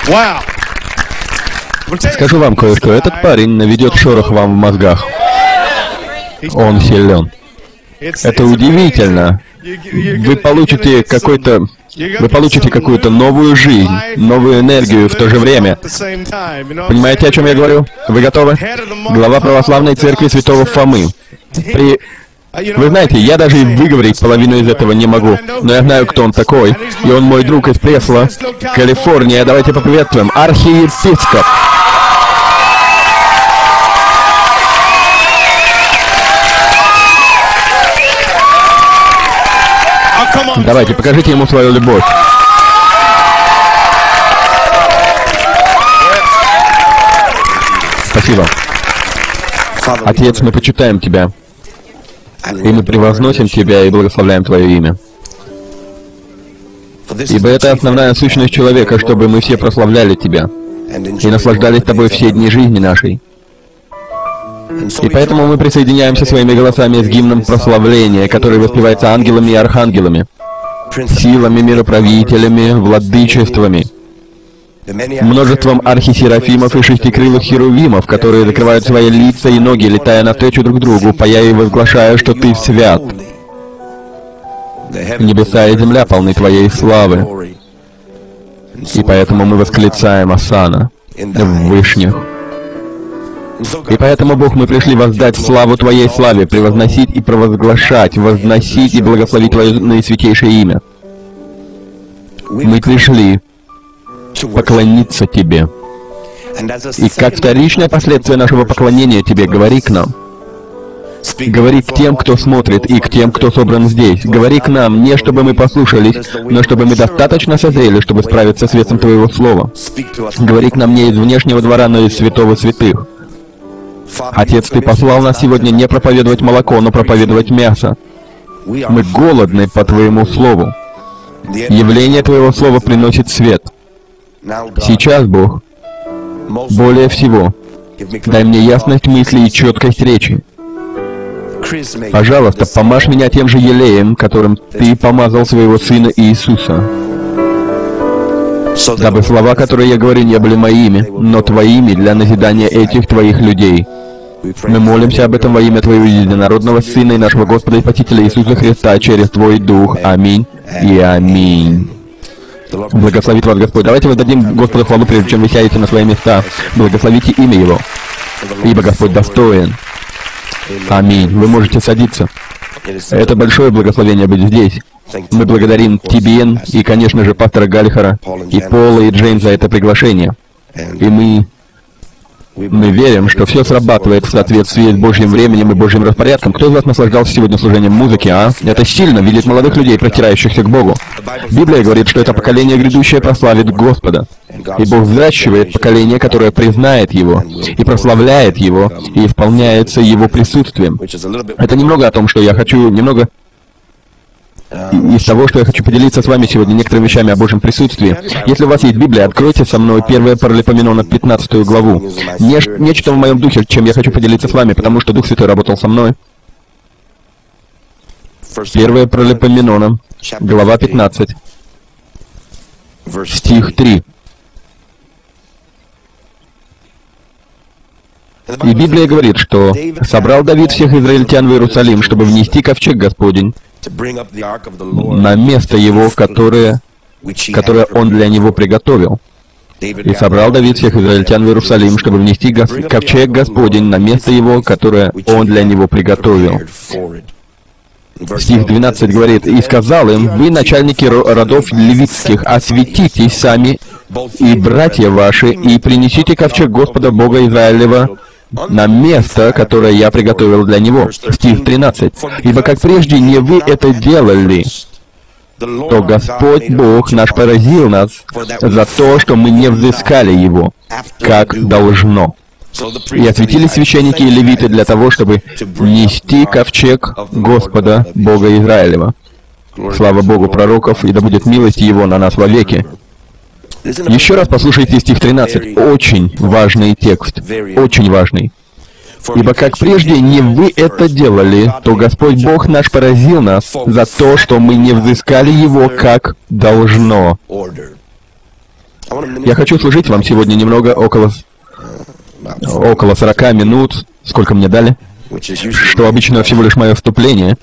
Скажу вам кое-что. Этот парень наведет шорох вам в мозгах. Он силен. Это удивительно. Вы получите какую-то новую жизнь, новую энергию в то же время. Понимаете, о чем я говорю? Вы готовы? Глава православной церкви святого Фомы. Вы знаете, я даже и выговорить половину из этого не могу, но я знаю, кто он такой, и он мой друг из Пресло, Калифорния. Давайте поприветствуем. Архиепископ. Давайте, покажите ему свою любовь. Спасибо. Отец, мы почитаем Тебя, и мы превозносим Тебя и благословляем Твое имя. Ибо это основная сущность человека, чтобы мы все прославляли Тебя и наслаждались Тобой все дни жизни нашей. И поэтому мы присоединяемся своими голосами с гимном прославления, который воспевается ангелами и архангелами, силами, мироправителями, владычествами, множеством архисерафимов и шестикрылых херувимов, которые закрывают свои лица и ноги, летая навстречу друг другу, поя и возглашая, что Ты свят. Небеса и земля полны Твоей славы. И поэтому мы восклицаем Осанна в вышних. И поэтому, Бог, мы пришли воздать славу Твоей славе, превозносить и провозглашать, возносить и благословить Твое наисвятейшее имя. Мы пришли поклониться Тебе. И как вторичное последствие нашего поклонения Тебе, говори к нам. Говори к тем, кто смотрит, и к тем, кто собран здесь. Говори к нам, не чтобы мы послушались, но чтобы мы достаточно созрели, чтобы справиться с весом Твоего Слова. Говори к нам не из внешнего двора, но из святого святых. Отец, Ты послал нас сегодня не проповедовать молоко, но проповедовать мясо. Мы голодны по Твоему Слову. Явление Твоего Слова приносит свет. Сейчас, Бог, более всего, дай мне ясность мысли и четкость речи. Пожалуйста, помажь меня тем же елеем, которым Ты помазал Своего Сына Иисуса, дабы слова, которые я говорю, не были моими, но Твоими для назидания этих Твоих людей. Мы молимся об этом во имя Твоего единородного Сына и нашего Господа и Спасителя Иисуса Христа через Твой Дух. Аминь и аминь. Благословит вас Господь. Давайте воздадим Господу хвалу, прежде чем вы сядете на свои места. Благословите имя Его, ибо Господь достоин. Аминь. Вы можете садиться. Это большое благословение быть здесь. Мы благодарим Тибен и, конечно же, пастора Галлихера, и Пола, и Джейн за это приглашение. И мы верим, что все срабатывает в соответствии с Божьим временем и Божьим распорядком. Кто из вас наслаждался сегодня служением музыки, а? Это сильно видеть молодых людей, простирающихся к Богу. Библия говорит, что это поколение грядущее прославит Господа. И Бог взращивает поколение, которое признает Его, и прославляет Его, и исполняется Его присутствием. Это немного о том, что я хочу, немного из того, что я хочу поделиться с вами сегодня некоторыми вещами о Божьем присутствии. Если у вас есть Библия, откройте со мной 1 Паралипоменона, 15 главу. Нечто в моем духе, чем я хочу поделиться с вами, потому что Дух Святой работал со мной. 1 Паралипоменона, глава 15, стих 3. И Библия говорит, что «собрал Давид всех израильтян в Иерусалим, чтобы внести ковчег Господень на место его, которое он для него приготовил». И собрал Давид всех израильтян в Иерусалим, чтобы внести ковчег Господень на место его, которое он для него приготовил. Стих 12 говорит: «И сказал им: вы, начальники родов левитских, осветитесь сами и братья ваши, и принесите ковчег Господа Бога Израилева на место, которое я приготовил для него». Стих 13. «Ибо как прежде не вы это делали, то Господь Бог наш поразил нас за то, что мы не взыскали Его, как должно». И осветились священники и левиты для того, чтобы нести ковчег Господа Бога Израилева. Слава Богу пророков, и да будет милость Его на нас вовеки. Еще раз послушайте стих 13. Очень важный текст. Очень важный. «Ибо как прежде не вы это делали, то Господь Бог наш поразил нас за то, что мы не взыскали Его, как должно». Я хочу служить вам сегодня немного, около 40 минут, сколько мне дали, что обычно всего лишь мое вступление.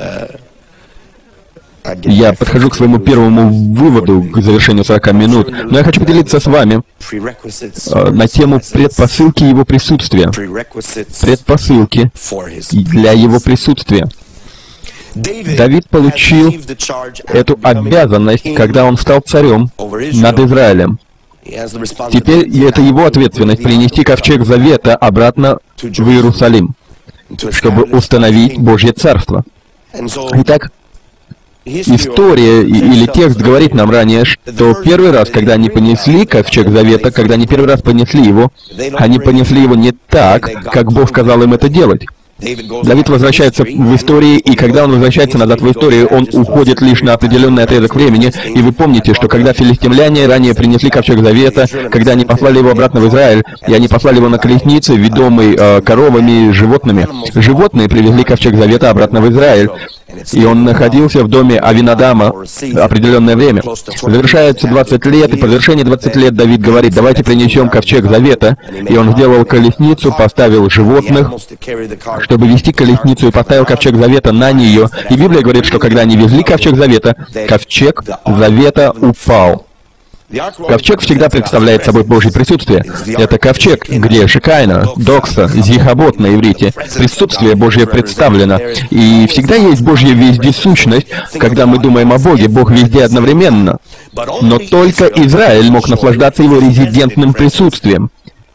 Я подхожу к своему первому выводу, к завершению 40 минут, но я хочу поделиться с вами на тему предпосылки Его присутствия. Предпосылки для Его присутствия. Давид получил эту обязанность, когда он стал царем над Израилем. Теперь это его ответственность принести ковчег Завета обратно в Иерусалим, чтобы установить Божье Царство. Итак, история или текст говорит нам ранее, что первый раз, когда они понесли ковчег Завета, когда они первый раз понесли его, они понесли его не так, как Бог сказал им это делать. Давид возвращается в истории, и когда он возвращается назад в историю, он уходит лишь на определенный отрезок времени. И вы помните, что когда филистимляне ранее принесли ковчег Завета, когда они послали его обратно в Израиль, и они послали его на колеснице, ведомый коровами, животными, животные привезли ковчег Завета обратно в Израиль. И он находился в доме Авинадама определенное время. Завершается 20 лет, и по завершении 20 лет Давид говорит: давайте принесем ковчег Завета. И он сделал колесницу, поставил животных, чтобы вести колесницу, и поставил ковчег Завета на нее. И Библия говорит, что когда они везли ковчег Завета Завета упал. Ковчег всегда представляет собой Божье присутствие. Это ковчег, где Шекайна, Докса, Зихабот на иврите. Присутствие Божье представлено. И всегда есть Божья вездесущность. Когда мы думаем о Боге, Бог везде одновременно. Но только Израиль мог наслаждаться Его резидентным присутствием.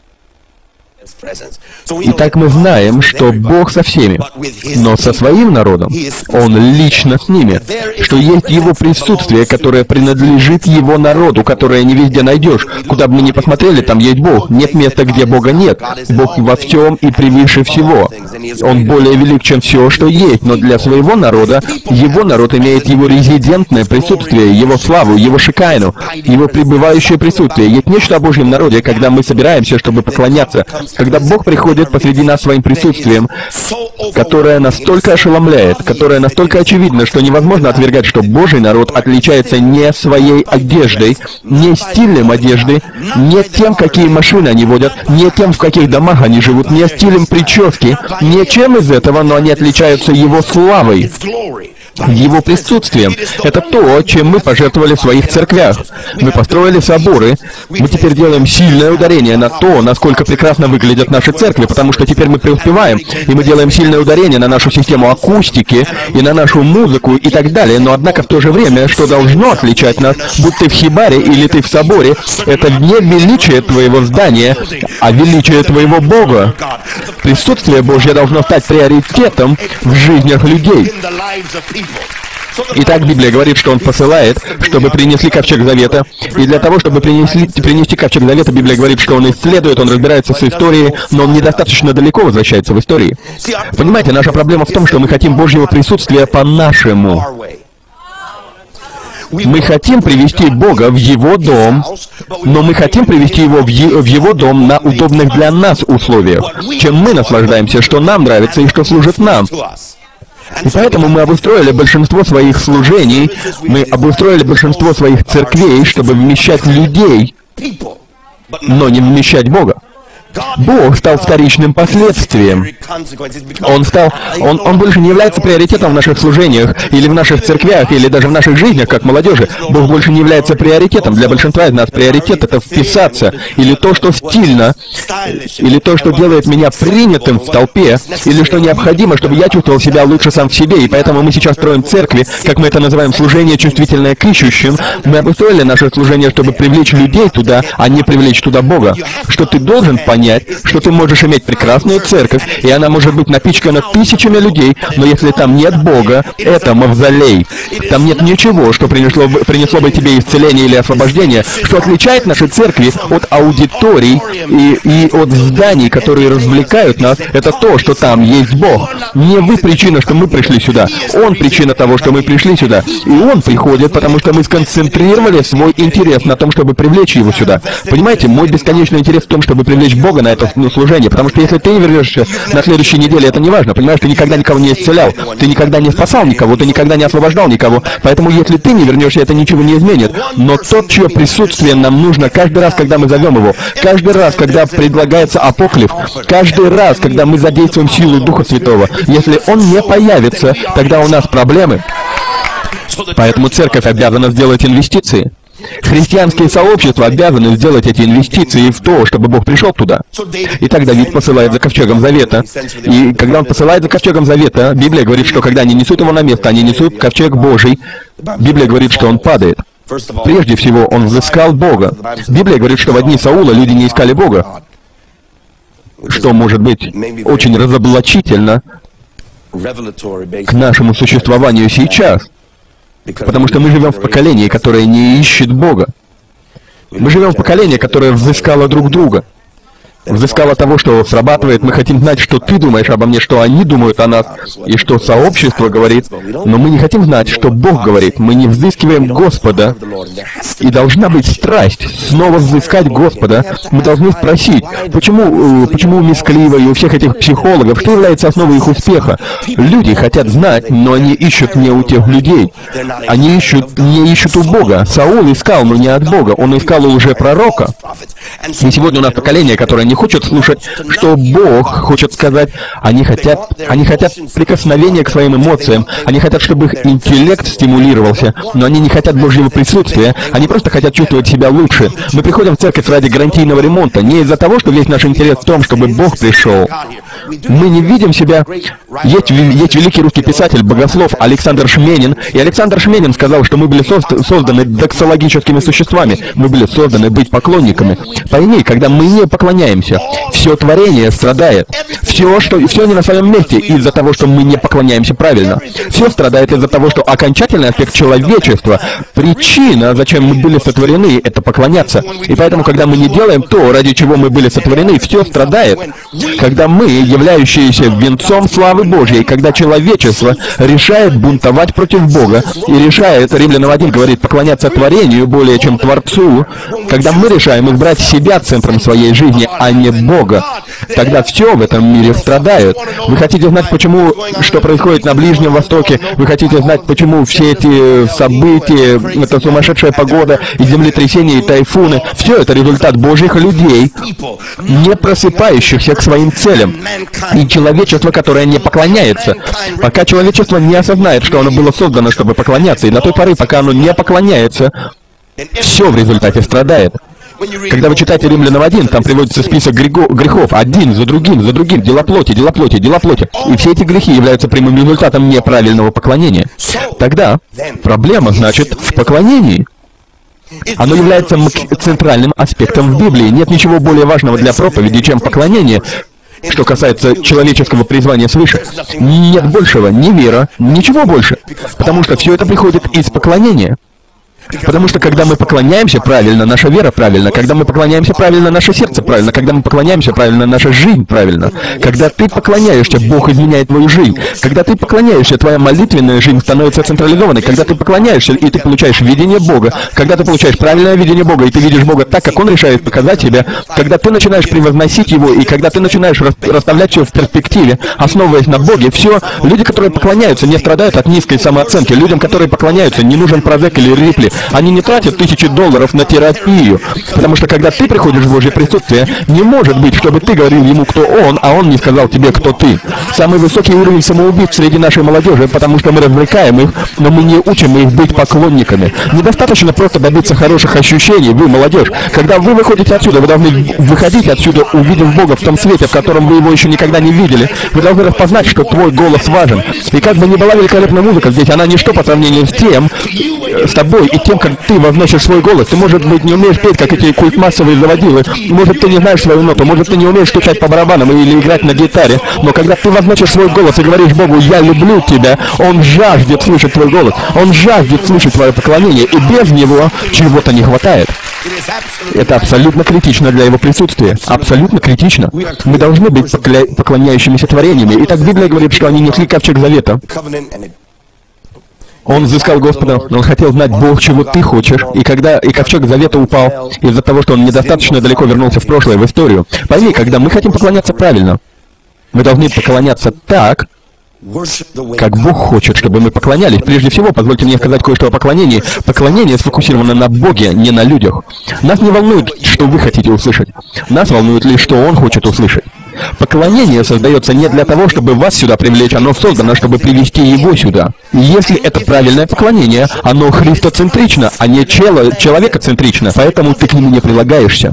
Итак, мы знаем, что Бог со всеми, но со своим народом Он лично с ними, что есть Его присутствие, которое принадлежит Его народу, которое не везде найдешь. Куда бы мы ни посмотрели, там есть Бог. Нет места, где Бога нет. Бог во всем и превыше всего. Он более велик, чем все, что есть, но для своего народа, Его народ имеет Его резидентное присутствие, Его славу, Его шекайну, Его пребывающее присутствие. Есть нечто о Божьем народе, когда мы собираемся, чтобы поклоняться, когда Бог приходит посреди нас своим присутствием, которое настолько ошеломляет, которое настолько очевидно, что невозможно отвергать, что Божий народ отличается не своей одеждой, не стилем одежды, не тем, какие машины они водят, не тем, в каких домах они живут, не стилем прически, ничем из этого, но они отличаются Его славой, Его присутствием. Это то, чем мы пожертвовали в своих церквях. Мы построили соборы. Мы теперь делаем сильное ударение на то, насколько прекрасно выглядят наши церкви, потому что теперь мы преуспеваем, и мы делаем сильное ударение на нашу систему акустики, и на нашу музыку, и так далее. Но, однако, в то же время, что должно отличать нас, будь ты в хибаре или ты в соборе, это не величие твоего здания, а величие твоего Бога. Присутствие Божье должно стать приоритетом в жизнях людей. Итак, Библия говорит, что Он посылает, чтобы принесли ковчег Завета. И для того, чтобы принести ковчег Завета, Библия говорит, что Он исследует, Он разбирается с историей, но Он недостаточно далеко возвращается в истории. Понимаете, наша проблема в том, что мы хотим Божьего присутствия по-нашему. Мы хотим привести Бога в Его дом, но мы хотим привести Его в Его дом на удобных для нас условиях, чем мы наслаждаемся, что нам нравится и что служит нам. И поэтому мы обустроили большинство своих служений, мы обустроили большинство своих церквей, чтобы вмещать людей, но не вмещать Бога. Бог стал вторичным последствием. Он больше не является приоритетом в наших служениях, или в наших церквях, или даже в наших жизнях, как молодежи. Бог больше не является приоритетом. Для большинства из нас приоритет — это вписаться, или то, что стильно, или то, что делает меня принятым в толпе, или что необходимо, чтобы я чувствовал себя лучше сам в себе. И поэтому мы сейчас строим церкви, как мы это называем, служение, чувствительное к ищущим. Мы обустроили наше служение, чтобы привлечь людей туда, а не привлечь туда Бога. Что ты должен понять, что ты можешь иметь прекрасную церковь, и она может быть напичкана тысячами людей, но если там нет Бога, это мавзолей. Там нет ничего, что принесло бы тебе исцеление или освобождение, что отличает наши церкви от аудиторий и от зданий, которые развлекают нас. Это то, что там есть Бог. Не вы причина, что мы пришли сюда. Он причина того, что мы пришли сюда. И Он приходит, потому что мы сконцентрировали свой интерес на том, чтобы привлечь Его сюда. Понимаете, мой бесконечный интерес в том, чтобы привлечь Бога, Бога на это служение, потому что если ты не вернешься на следующей неделе, это не важно, понимаешь, ты никогда никого не исцелял, ты никогда не спасал никого, ты никогда не освобождал никого, поэтому если ты не вернешься, это ничего не изменит. Но тот, чье присутствие нам нужно каждый раз, когда мы зовем его, каждый раз, когда предлагается апоклиф, каждый раз, когда мы задействуем силу Духа Святого, если он не появится, тогда у нас проблемы. Поэтому церковь обязана сделать инвестиции. Христианские сообщества обязаны сделать эти инвестиции в то, чтобы Бог пришел туда. Итак, Давид посылает за ковчегом завета. И когда он посылает за ковчегом завета, Библия говорит, что когда они несут его на место, они несут ковчег Божий, Библия говорит, что он падает. Прежде всего, он взыскал Бога. Библия говорит, что в дни Саула люди не искали Бога, что может быть очень разоблачительно к нашему существованию сейчас. Потому что мы живем в поколении, которое не ищет Бога. Мы живем в поколении, которое взыскало друг друга. Взыскало того, что срабатывает. Мы хотим знать, что ты думаешь обо мне, что они думают о нас, и что сообщество говорит. Но мы не хотим знать, что Бог говорит. Мы не взыскиваем Господа. И должна быть страсть снова взыскать Господа. Мы должны спросить, почему у Мисс Клива и у всех этих психологов, что является основой их успеха? Люди хотят знать, но они ищут не у тех людей. Они не ищут у Бога. Саул искал, но не от Бога. Он искал у лжепророка. И сегодня у нас поколение, которое не хочет слушать, что Бог хочет сказать. Они хотят прикосновения к своим эмоциям. Они хотят, чтобы их интеллект стимулировался, но они не хотят Божьего присутствия. Они просто хотят чувствовать себя лучше. Мы приходим в церковь ради гарантийного ремонта, не из-за того, что весь наш интерес в том, чтобы Бог пришел. Мы не видим себя... Есть великий русский писатель, богослов Александр Шменин, и Александр Шменин сказал, что мы были созданы доксологическими существами. Мы были созданы быть поклонниками. Пойми, когда мы не поклоняемся, все творение страдает. Все не на своем месте из-за того, что мы не поклоняемся правильно. Все страдает из-за того, что окончательный аспект человечества, причина, зачем мы были сотворены, это поклоняться. И поэтому, когда мы не делаем то, ради чего мы были сотворены, все страдает. Когда мы, являющиеся венцом славы Божьей, когда человечество решает бунтовать против Бога и решает, Римлянам 1 говорит, поклоняться творению более чем Творцу, когда мы решаем избрать себя центром своей жизни, а не Бога, тогда все в этом мире страдает. Вы хотите знать, почему, что происходит на Ближнем Востоке? Вы хотите знать, почему все эти события, эта сумасшедшая погода, и землетрясения, и тайфуны, все это результат Божьих людей, не просыпающихся к своим целям. И человечество, которое не поклоняется. Пока человечество не осознает, что оно было создано, чтобы поклоняться, и до той поры, пока оно не поклоняется, все в результате страдает. Когда вы читаете Римлянам 1, там приводится список грехов, один за другим, дела плоти. И все эти грехи являются прямым результатом неправильного поклонения. Тогда проблема, значит, в поклонении. Оно является центральным аспектом в Библии. Нет ничего более важного для проповеди, чем поклонение. Что касается человеческого призвания свыше, нет большего, ни вера, ничего больше. Потому что все это приходит из поклонения. Потому что когда мы поклоняемся правильно, наша вера правильна. Когда мы поклоняемся правильно, наше сердце правильно. Когда мы поклоняемся правильно, наша жизнь правильна. Когда ты поклоняешься, Бог изменяет твою жизнь. Когда ты поклоняешься, твоя молитвенная жизнь становится централизованной. Когда ты поклоняешься, и ты получаешь видение Бога. Когда ты получаешь правильное видение Бога, и ты видишь Бога так, как Он решает показать тебя. Когда ты начинаешь превозносить Его, и когда ты начинаешь расставлять все в перспективе, основываясь на Боге, все, люди, которые поклоняются, не страдают от низкой самооценки. Людям, которые поклоняются, не нужен Прозек или Рипли. Они не тратят $1000 на терапию, потому что когда ты приходишь в Божье присутствие, не может быть, чтобы ты говорил ему, кто он, а он не сказал тебе, кто ты. Самый высокий уровень самоубийц среди нашей молодежи, потому что мы развлекаем их, но мы не учим их быть поклонниками. Недостаточно просто добиться хороших ощущений, вы, молодежь. Когда вы выходите отсюда, вы должны выходить отсюда, увидев Бога в том свете, в котором вы его еще никогда не видели. Вы должны распознать, что твой голос важен. И как бы ни была великолепная музыка здесь, она ничто по сравнению с тобой и тем, как ты возносишь свой голос. Ты, может быть, не умеешь петь, как эти культмассовые заводилы. Может, ты не знаешь свою ноту. Может, ты не умеешь стучать по барабанам или играть на гитаре. Но когда ты возносишь свой голос и говоришь Богу, я люблю тебя, Он жаждет слышать твой голос. Он жаждет слышать твое поклонение. И без него чего-то не хватает. Это абсолютно критично для его присутствия. Абсолютно критично. Мы должны быть поклоняющимися творениями. Итак, Библия говорит, что они несли ковчег завета. Он взыскал Господа, он хотел знать, Бог, чего ты хочешь. И ковчег завета упал из-за того, что он недостаточно далеко вернулся в прошлое, в историю. Пойми, когда мы хотим поклоняться правильно, мы должны поклоняться так, как Бог хочет, чтобы мы поклонялись. Прежде всего, позвольте мне сказать кое-что о поклонении. Поклонение сфокусировано на Боге, не на людях. Нас не волнует, что вы хотите услышать. Нас волнует лишь, что Он хочет услышать. Поклонение создается не для того, чтобы вас сюда привлечь, оно создано, чтобы привести Его сюда. И если это правильное поклонение, оно христоцентрично, а не человекоцентрично, поэтому ты к нему не прилагаешься.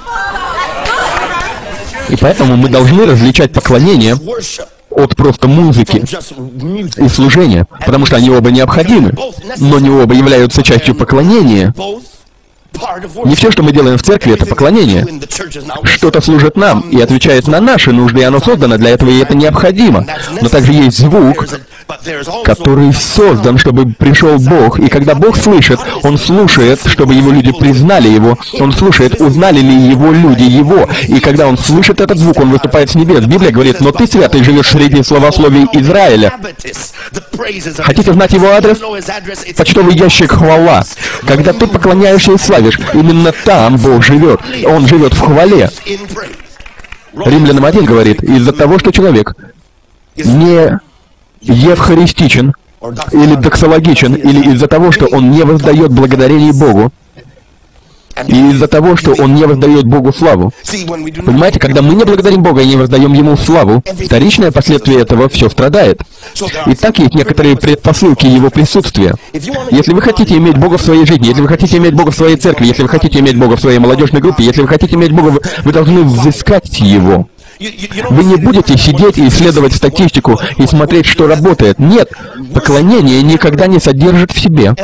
И поэтому мы должны различать поклонение от просто музыки и служения, потому что они оба необходимы, но не оба являются частью поклонения. Не все, что мы делаем в церкви, это поклонение. Что-то служит нам и отвечает на наши нужды, и оно создано для этого, и это необходимо. Но также есть звук, который создан, чтобы пришел Бог. И когда Бог слышит, Он слушает, чтобы Его люди признали Его. Он слушает, узнали ли Его люди Его. И когда Он слышит этот звук, Он выступает с небес. Библия говорит: «Но ты, святый, живешь среди словословий Израиля». Хотите знать Его адрес? Почтовый ящик хвала. Когда ты поклоняешься и славишь, именно там Бог живет. Он живет в хвале. Римлянам 1 говорит: из-за того, что человек не евхаристичен, или доксологичен, или из-за того, что он не воздает благодарение Богу, и из-за того, что он не воздает Богу славу. Понимаете, когда мы не благодарим Бога и не воздаем Ему славу, вторичное последствие этого все страдает. И так есть некоторые предпосылки Его присутствия. Если вы хотите иметь Бога в своей жизни, если вы хотите иметь Бога в своей церкви, если вы хотите иметь Бога в своей молодежной группе, если вы хотите иметь Бога, вы должны взыскать Его. Вы не будете сидеть и исследовать статистику и смотреть, что работает. Нет, поклонение никогда не содержит в себе,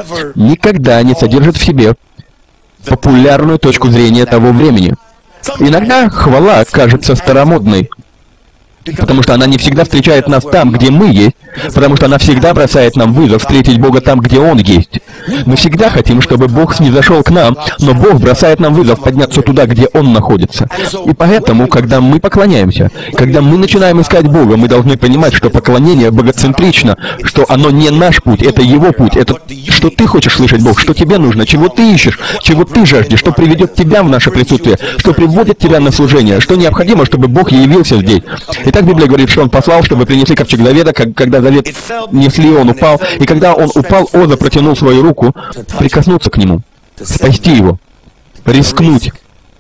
популярную точку зрения того времени. Иногда хвала кажется старомодной, потому что она не всегда встречает нас там, где мы есть, потому что она всегда бросает нам вызов встретить Бога там, где Он есть. Мы всегда хотим, чтобы Бог снизошел к нам, но Бог бросает нам вызов подняться туда, где Он находится. И поэтому, когда мы поклоняемся, когда мы начинаем искать Бога, мы должны понимать, что поклонение богоцентрично, что оно не наш путь, это Его путь, это что ты хочешь слышать, Бог, что тебе нужно, чего ты ищешь, чего ты жаждешь, что приведет тебя в наше присутствие, что приводит тебя на служение, что необходимо, чтобы Бог явился здесь. Итак, Библия говорит, что Он послал, чтобы принесли ковчег завета. Когда завет несли, он упал. И когда он упал, Оза протянул свою руку, прикоснуться к нему, спасти его, рискнуть,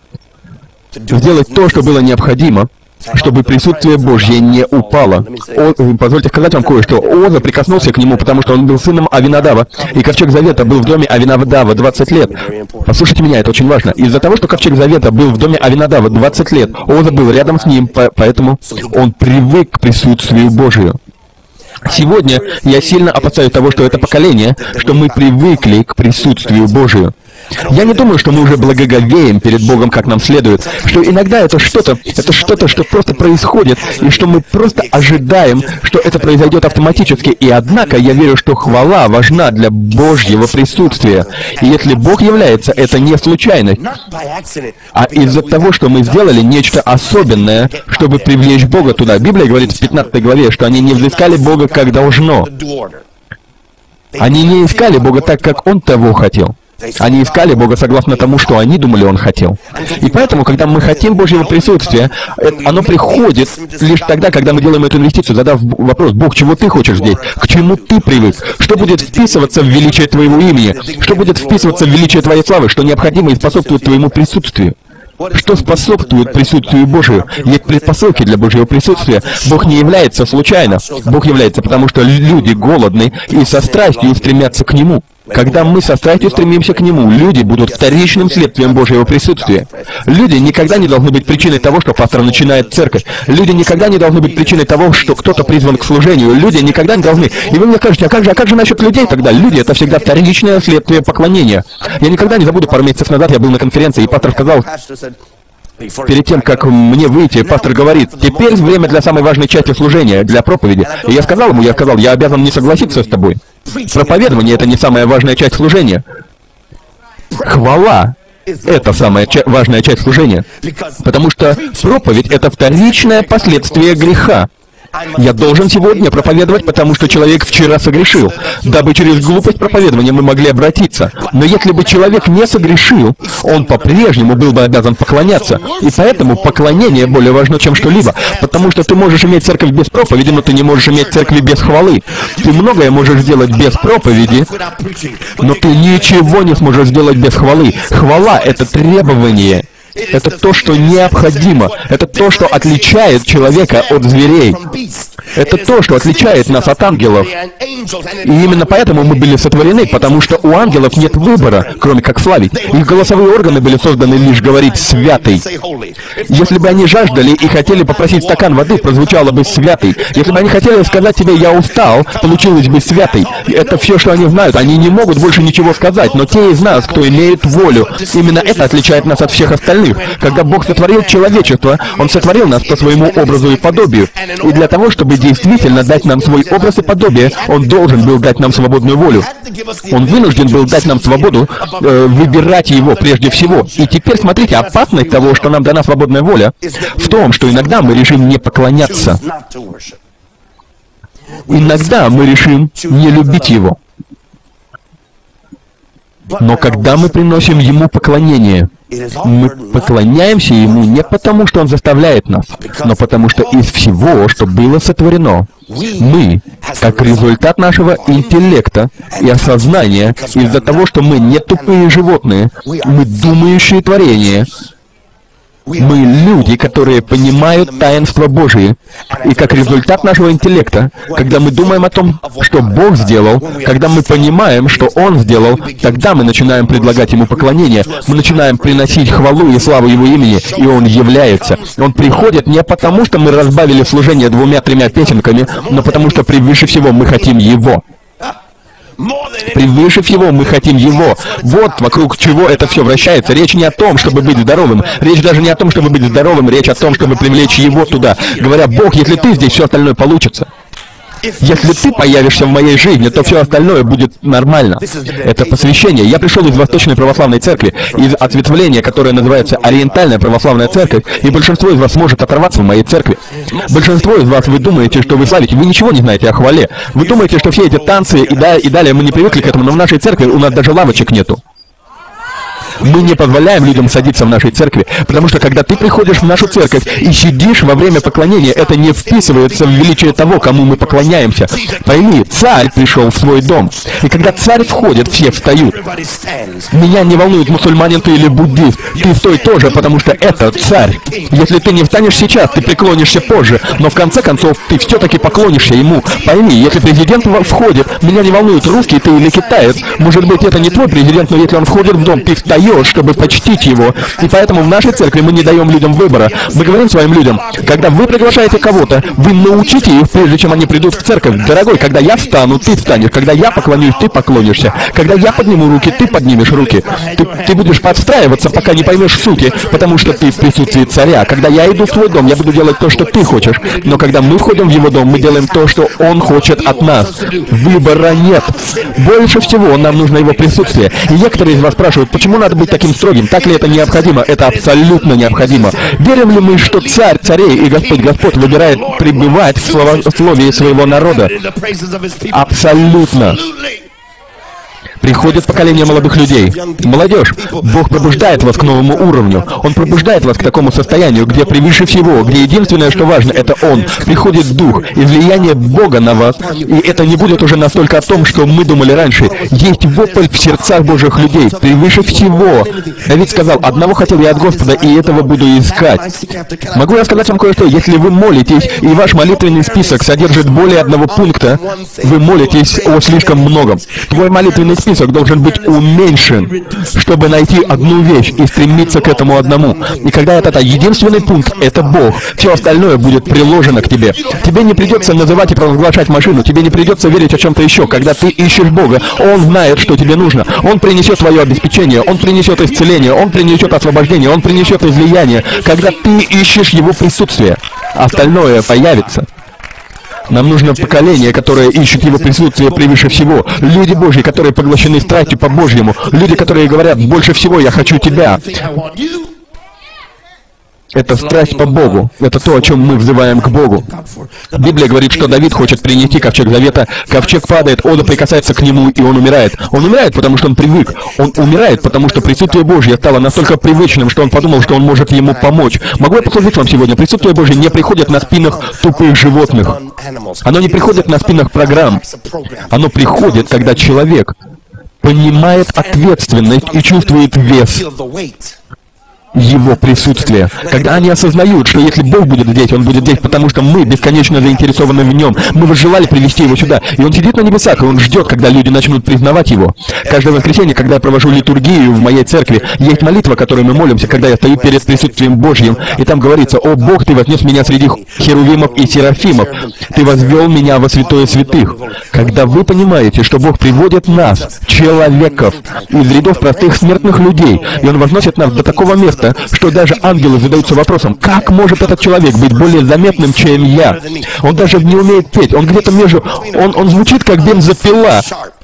сделать то, что было необходимо, чтобы присутствие Божье не упало. Позвольте сказать вам кое-что. Оза прикоснулся к нему, потому что он был сыном Авинадава, и ковчег завета был в доме Авинадава 20 лет. Послушайте меня, это очень важно. Из-за того, что ковчег завета был в доме Авинадава 20 лет, Оза был рядом с ним, поэтому он привык к присутствию Божию. Сегодня я сильно опасаюсь того, что это поколение, что мы привыкли к присутствию Божию. Я не думаю, что мы уже благоговеем перед Богом, как нам следует, что иногда это что-то, что просто происходит, и что мы просто ожидаем, что это произойдет автоматически. И однако я верю, что хвала важна для Божьего присутствия. И если Бог является, это не случайность, а из-за того, что мы сделали нечто особенное, чтобы привлечь Бога туда. Библия говорит в 15 главе, что они не взыскали Бога как должно. Они не искали Бога так, как Он того хотел. Они искали Бога согласно тому, что они думали, Он хотел. И поэтому, когда мы хотим Божьего присутствия, оно приходит лишь тогда, когда мы делаем эту инвестицию, задав вопрос: Бог, чего Ты хочешь здесь? К чему Ты привык? Что будет вписываться в величие Твоего имени? Что будет вписываться в величие Твоей славы? Что необходимо и способствует Твоему присутствию? Что способствует присутствию Божию? Есть предпосылки для Божьего присутствия. Бог не является случайно. Бог является, потому что люди голодны и со страстью стремятся к Нему. Когда мы со страстью стремимся к Нему, люди будут вторичным следствием Божьего присутствия. Люди никогда не должны быть причиной того, что пастор начинает церковь. Люди никогда не должны быть причиной того, что кто-то призван к служению. Люди никогда не должны... И вы мне скажете: а как же насчет людей тогда? Люди — это всегда вторичное следствие поклонения. Я никогда не забуду, пару месяцев назад я был на конференции, и пастор сказал... Перед тем, как мне выйти, пастор говорит: теперь время для самой важной части служения, для проповеди. И я сказал ему, я обязан не согласиться с тобой. Проповедование — это не самая важная часть служения. Хвала — это самая важная часть служения. Потому что проповедь — это вторичное последствие греха. Я должен сегодня проповедовать, потому что человек вчера согрешил, дабы через глупость проповедования мы могли обратиться. Но если бы человек не согрешил, он по-прежнему был бы обязан поклоняться. И поэтому поклонение более важно, чем что-либо. Потому что ты можешь иметь церковь без проповеди, но ты не можешь иметь церкви без хвалы. Ты многое можешь сделать без проповеди, но ты ничего не сможешь сделать без хвалы. Хвала — это требование. Это то, что необходимо. Это то, что отличает человека от зверей. Это то, что отличает нас от ангелов. И именно поэтому мы были сотворены, потому что у ангелов нет выбора, кроме как славить. Их голосовые органы были созданы лишь говорить «святый». Если бы они жаждали и хотели попросить стакан воды, прозвучало бы «святый». Если бы они хотели сказать тебе «я устал», получилось бы «святый». Это все, что они знают. Они не могут больше ничего сказать. Но те из нас, кто имеет волю, именно это отличает нас от всех остальных. Когда Бог сотворил человечество, Он сотворил нас по своему образу и подобию. И для того, чтобы действительно дать нам свой образ и подобие, Он должен был дать нам свободную волю. Он вынужден был дать нам свободу выбирать Его прежде всего. И теперь смотрите, опасность того, что нам дана свободная воля, в том, что иногда мы решим не поклоняться. Иногда мы решим не любить Его. Но когда мы приносим Ему поклонение, мы поклоняемся Ему не потому, что Он заставляет нас, но потому что из всего, что было сотворено, мы, как результат нашего интеллекта и осознания, из-за того, что мы не тупые животные, мы думающие творения, мы люди, которые понимают таинство Божие. И как результат нашего интеллекта, когда мы думаем о том, что Бог сделал, когда мы понимаем, что Он сделал, тогда мы начинаем предлагать Ему поклонение, мы начинаем приносить хвалу и славу Его имени, и Он является. Он приходит не потому, что мы разбавили служение 2-3 песенками, но потому что превыше всего мы хотим Его. Превыше всего мы хотим Его. Вот вокруг чего это все вращается. Речь не о том, чтобы быть здоровым. Речь даже не о том, чтобы быть здоровым. Речь о том, чтобы привлечь Его туда. Говоря, Бог, если Ты здесь, все остальное получится. Если Ты появишься в моей жизни, то все остальное будет нормально. Это посвящение. Я пришел из Восточной Православной Церкви, из ответвления, которое называется Ориентальная Православная Церковь, и большинство из вас может оторваться в моей церкви. Большинство из вас, вы думаете, что вы славите, вы ничего не знаете о хвале. Вы думаете, что все эти танцы и далее мы не привыкли к этому, но в нашей церкви у нас даже лавочек нету. Мы не позволяем людям садиться в нашей церкви, потому что когда ты приходишь в нашу церковь и сидишь во время поклонения, это не вписывается в величие того, кому мы поклоняемся. Пойми, царь пришел в свой дом, и когда царь входит, все встают. Меня не волнует, мусульманин ты или буддист, ты стой тоже, потому что это царь. Если ты не встанешь сейчас, ты преклонишься позже, но в конце концов ты все-таки поклонишься ему. Пойми, если президент входит, меня не волнует, русский ты или китаец, может быть, это не твой президент, но если он входит в дом, ты встаешь, чтобы почтить его. И поэтому в нашей церкви мы не даем людям выбора. Мы говорим своим людям, когда вы приглашаете кого-то, вы научите их, прежде чем они придут в церковь. Дорогой, когда я встану, ты встанешь. Когда я поклонюсь, ты поклонишься. Когда я подниму руки, ты поднимешь руки. Ты будешь подстраиваться, пока не поймешь сути, потому что ты в присутствии царя. Когда я иду в твой дом, я буду делать то, что ты хочешь. Но когда мы входим в его дом, мы делаем то, что он хочет от нас. Выбора нет. Больше всего нам нужно его присутствие. И некоторые из вас спрашивают, почему надо быть таким строгим? Так ли это необходимо? Это абсолютно необходимо. Верим ли мы, что царь царей и Господь Господь выбирает пребывать в слове своего народа? Абсолютно. Приходит поколение молодых людей. Молодежь, Бог пробуждает вас к новому уровню. Он пробуждает вас к такому состоянию, где превыше всего, где единственное, что важно, это Он. Приходит Дух и влияние Бога на вас. И это не будет уже настолько о том, что мы думали раньше. Есть вопль в сердцах Божьих людей. Превыше всего. Давид сказал, одного хотел я от Господа, и этого буду искать. Могу я сказать вам кое-что? Если вы молитесь, и ваш молитвенный список содержит более одного пункта, вы молитесь о слишком многом. Твой молитвенный список должен быть уменьшен, чтобы найти одну вещь и стремиться к этому одному. И когда это единственный пункт, это Бог, все остальное будет приложено к тебе. Тебе не придется называть и провозглашать машину, тебе не придется верить о чем-то еще. Когда ты ищешь Бога, Он знает, что тебе нужно. Он принесет твое обеспечение, Он принесет исцеление, Он принесет освобождение, Он принесет излияние. Когда ты ищешь Его присутствие, остальное появится. Нам нужно поколение, которое ищет Его присутствие превыше всего. Люди Божьи, которые поглощены страстью по Божьему. Люди, которые говорят, больше всего я хочу Тебя. Это страсть по Богу. Это то, о чем мы взываем к Богу. Библия говорит, что Давид хочет принести ковчег завета. Ковчег падает, Ода прикасается к нему, и он умирает. Он умирает, потому что он привык. Он умирает, потому что присутствие Божье стало настолько привычным, что он подумал, что он может ему помочь. Могу я послужить вам сегодня? Присутствие Божье не приходит на спинах тупых животных. Оно не приходит на спинах программ. Оно приходит, когда человек понимает ответственность и чувствует вес Его присутствия. Когда они осознают, что если Бог будет здесь, Он будет здесь, потому что мы бесконечно заинтересованы в Нем. Мы возжелали привести Его сюда. И Он сидит на небесах, и Он ждет, когда люди начнут признавать Его. Каждое воскресенье, когда я провожу литургию в моей церкви, есть молитва, которой мы молимся, когда я стою перед присутствием Божьим, и там говорится: «О Бог, Ты вознес меня среди херувимов и серафимов. Ты возвел меня во святое святых». Когда вы понимаете, что Бог приводит нас, человеков, из рядов простых смертных людей, и Он возносит нас до такого места, что даже ангелы задаются вопросом: как может этот человек быть более заметным, чем я? Он даже не умеет петь, он где-то между... Он звучит как бензопила.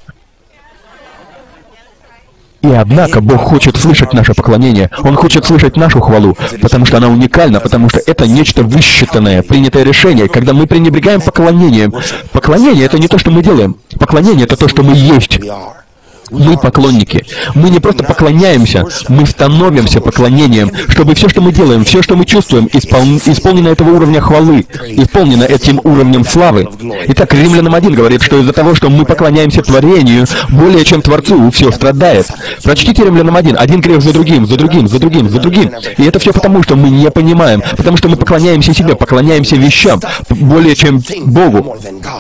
И однако Бог хочет слышать наше поклонение, Он хочет слышать нашу хвалу, потому что она уникальна, потому что это нечто высчитанное, принятое решение. Когда мы пренебрегаем поклонением, поклонение — это не то, что мы делаем. Поклонение — это то, что мы есть. Мы поклонники. Мы не просто поклоняемся, мы становимся поклонением, чтобы все, что мы делаем, все, что мы чувствуем, исполнено этого уровня хвалы, исполнено этим уровнем славы. Итак, Римлянам 1 говорит, что из-за того, что мы поклоняемся творению, более чем Творцу, все страдает. Прочтите Римлянам 1. Один грех за другим, за другим, за другим, за другим. И это все потому, что мы не понимаем, потому что мы поклоняемся себе, поклоняемся вещам, более чем Богу.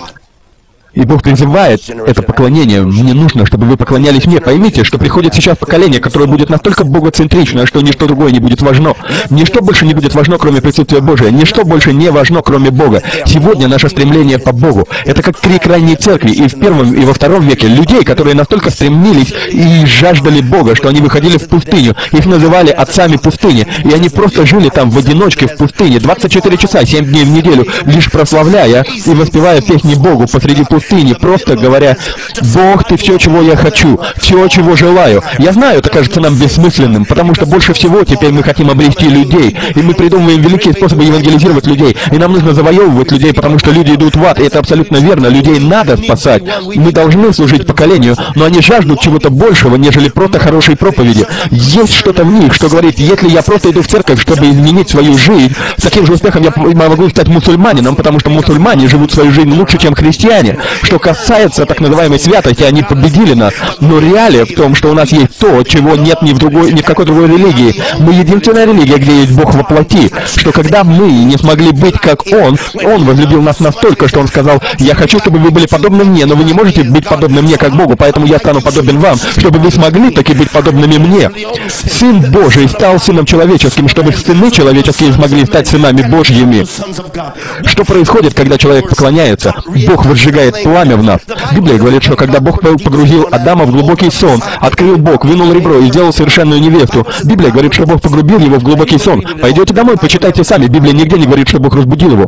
И Бог призывает это поклонение. Мне нужно, чтобы вы поклонялись мне. Поймите, что приходит сейчас поколение, которое будет настолько богоцентрично, что ничто другое не будет важно. Ничто больше не будет важно, кроме присутствия Божия. Ничто больше не важно, кроме Бога. Сегодня наше стремление по Богу. Это как крик ранней церкви. И в первом, и во втором веке людей, которые настолько стремились и жаждали Бога, что они выходили в пустыню. Их называли отцами пустыни. И они просто жили там в одиночке в пустыне 24 часа, 7 дней в неделю, лишь прославляя и воспевая песни Богу посреди пустыни. Просто говоря: «Бог, Ты все, чего я хочу, все, чего желаю». Я знаю, это кажется нам бессмысленным, потому что больше всего теперь мы хотим обрести людей, и мы придумываем великие способы евангелизировать людей, и нам нужно завоевывать людей, потому что люди идут в ад, и это абсолютно верно, людей надо спасать. Мы должны служить поколению, но они жаждут чего-то большего, нежели просто хорошей проповеди. Есть что-то в них, что говорит: если я просто иду в церковь, чтобы изменить свою жизнь, с таким же успехом я могу стать мусульманином, потому что мусульмане живут свою жизнь лучше, чем христиане. Что касается так называемой святости, они победили нас. Но реалия в том, что у нас есть то, чего нет ни в какой другой религии. Мы единственная религия, где есть Бог во плоти. Что когда мы не смогли быть как Он возлюбил нас настолько, что Он сказал: «Я хочу, чтобы вы были подобны мне, но вы не можете быть подобны мне как Богу, поэтому я стану подобен вам, чтобы вы смогли таки быть подобными мне». Сын Божий стал Сыном Человеческим, чтобы сыны человеческие смогли стать сынами Божьими. Что происходит, когда человек поклоняется? Бог возжигает пламя в нас. Библия говорит, что когда Бог погрузил Адама в глубокий сон, открыл Бог, вынул ребро и сделал совершенную невесту. Библия говорит, что Бог погрузил его в глубокий сон. Пойдете домой, почитайте сами. Библия нигде не говорит, что Бог разбудил его.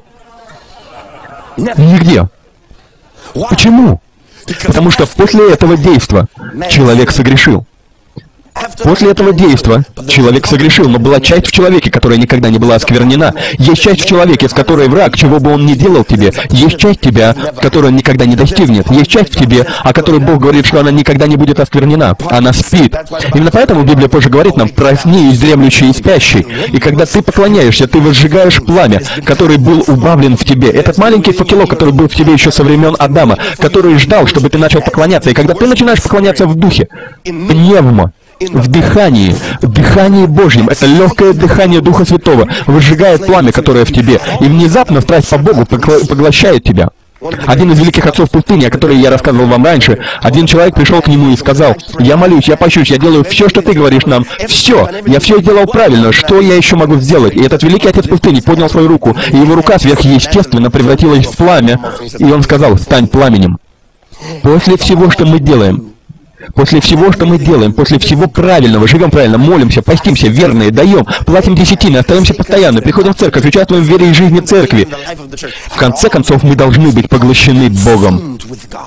Нигде. Почему? Потому что после этого действа человек согрешил. После этого действа человек согрешил, но была часть в человеке, которая никогда не была осквернена. Есть часть в человеке, с которой враг, чего бы он ни делал тебе. Есть часть тебя, которую он никогда не достигнет. Есть часть в тебе, о которой Бог говорит, что она никогда не будет осквернена. Она спит. Именно поэтому Библия позже говорит нам: «Проснись, дремлющий и спящий». И когда ты поклоняешься, ты возжигаешь пламя, который был убавлен в тебе. Этот маленький факелок, который был в тебе еще со времен Адама, который ждал, чтобы ты начал поклоняться. И когда ты начинаешь поклоняться в духе, пневмо, в дыхании Божьем, это легкое дыхание Духа Святого возжигает пламя, которое в тебе, и внезапно страсть по Богу поглощает тебя. Один из великих отцов пустыни, о котором я рассказывал вам раньше, один человек пришел к нему и сказал: «Я молюсь, я пощусь, я делаю все, что ты говоришь нам. Все! Я все делал правильно. Что я еще могу сделать?» И этот великий отец пустыни поднял свою руку, и его рука сверхъестественно превратилась в пламя, и он сказал: «Стань пламенем». После всего, что мы делаем, после всего правильного, живем правильно, молимся, постимся, верные, даем, платим десятины, остаемся постоянно, приходим в церковь, участвуем в вере и жизни церкви. В конце концов, мы должны быть поглощены Богом.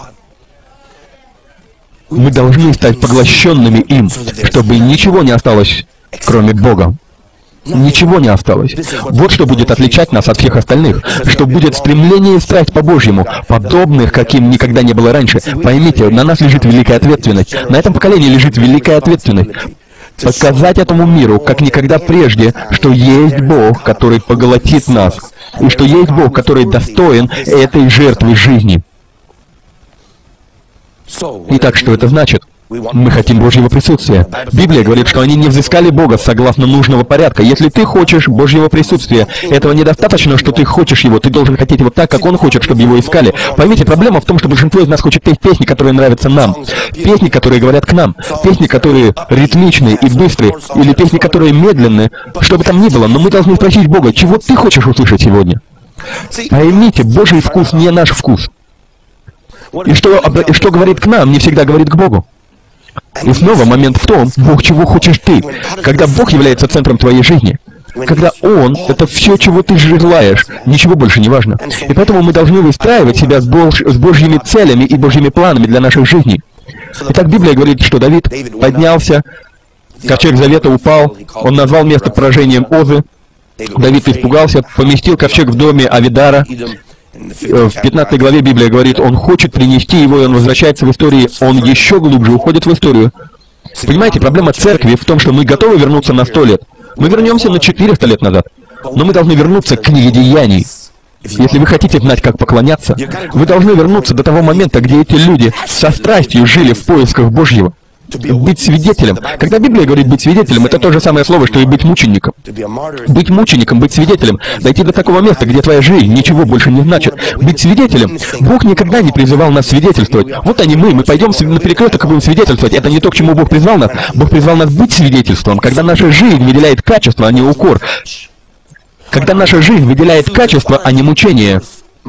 Мы должны стать поглощенными им, чтобы ничего не осталось, кроме Бога. Ничего не осталось. Вот что будет отличать нас от всех остальных. Что будет стремление и страсть по Божьему, подобных, каким никогда не было раньше. Поймите, на нас лежит великая ответственность. На этом поколении лежит великая ответственность. Показать этому миру, как никогда прежде, что есть Бог, который поглотит нас, и что есть Бог, который достоин этой жертвы жизни. Итак, что это значит? Мы хотим Божьего присутствия. Библия говорит, что они не взыскали Бога согласно нужного порядка. Если ты хочешь Божьего присутствия, этого недостаточно, что ты хочешь Его, ты должен хотеть Его так, как Он хочет, чтобы Его искали. Поймите, проблема в том, что большинство из нас хочет петь песни, которые нравятся нам. Песни, которые говорят к нам. Песни, которые ритмичные и быстрые. Или песни, которые медленные. Что бы там ни было, но мы должны спросить Бога, чего ты хочешь услышать сегодня? Поймите, Божий вкус не наш вкус. И что говорит к нам, не всегда говорит к Богу. И снова момент в том, Бог, чего хочешь ты. Когда Бог является центром твоей жизни, когда Он — это все, чего ты желаешь, ничего больше не важно. И поэтому мы должны выстраивать себя с Божьими целями и Божьими планами для наших жизней. Итак, Библия говорит, что Давид поднялся, ковчег Завета упал, он назвал место поражением Озы, Давид испугался, поместил ковчег в доме Авидара. В 15 главе Библия говорит, он хочет принести его, и он возвращается в историю, он еще глубже уходит в историю. Понимаете, проблема церкви в том, что мы готовы вернуться на 100 лет. Мы вернемся на 400 лет назад. Но мы должны вернуться к книге Деяний. Если вы хотите знать, как поклоняться, вы должны вернуться до того момента, где эти люди со страстью жили в поисках Божьего. Быть свидетелем. Когда Библия говорит «быть свидетелем», это то же самое слово, что и быть мучеником. Быть мучеником, быть свидетелем. Дойти до такого места, где твоя жизнь ничего больше не значит. Быть свидетелем. Бог никогда не призывал нас свидетельствовать. Вот они мы пойдем на перекресток и будем свидетельствовать. Это не то, к чему Бог призвал нас. Бог призвал нас быть свидетельством, когда наша жизнь выделяет качество, а не укор. Когда наша жизнь выделяет качество, а не мучение.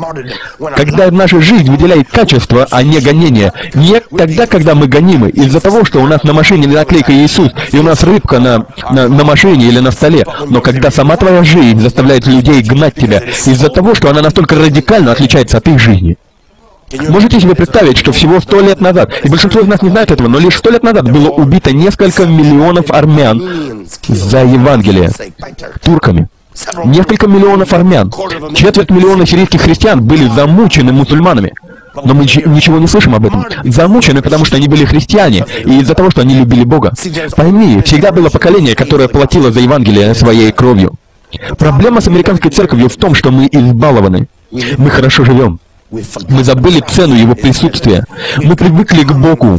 Когда наша жизнь выделяет качество, а не гонение. Не тогда, когда мы гонимы, из-за того, что у нас на машине наклейка «Иисус», и у нас рыбка на машине или на столе. Но когда сама твоя жизнь заставляет людей гнать тебя, из-за того, что она настолько радикально отличается от их жизни. Можете себе представить, что всего 100 лет назад, и большинство из нас не знает этого, но лишь 100 лет назад было убито несколько миллионов армян за Евангелие турками. Несколько миллионов армян, 250 000 сирийских христиан были замучены мусульманами. Но мы ничего не слышим об этом. Замучены, потому что они были христиане, и из-за того, что они любили Бога. Пойми, всегда было поколение, которое платило за Евангелие своей кровью. Проблема с американской церковью в том, что мы избалованы. Мы хорошо живем. Мы забыли цену Его присутствия. Мы привыкли к Богу.